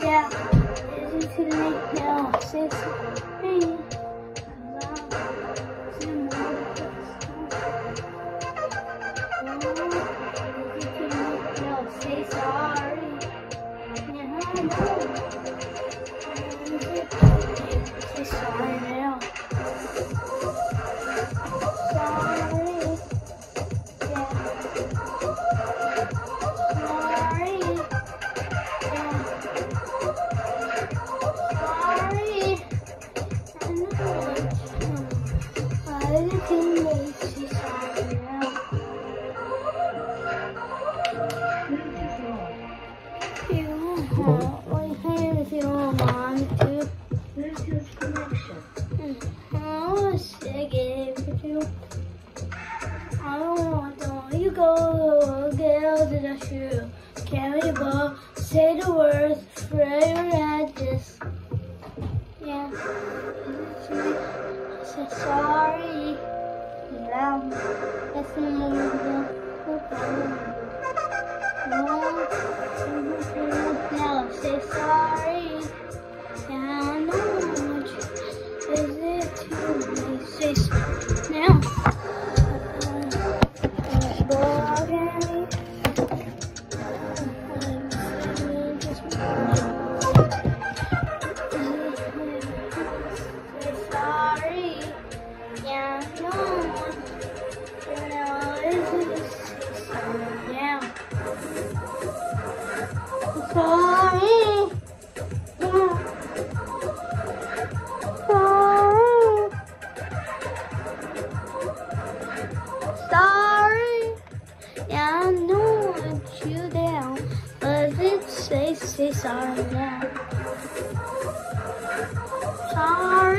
Yeah, is it too late now? Say sorry. Say sorry. Yeah, I know. Say sorry now. Sorry. Yeah. Sorry. Yeah. Sorry. I know. Why did you make me sorry now? If you want to. Bluetooth connection. I was again with you. I don't want to. You go, girl, to the shoe. Carry ball, say the words, pray your address. Yeah. Say sorry. Yeah. That's the movie. No, say sorry. Yeah, I know. Is it too late? Say sorry now. Say sorry. Yeah, I know. Yeah. Sorry. Yeah. Sorry. Sorry. Yeah, I know I let you down, but it say sorry now. Sorry.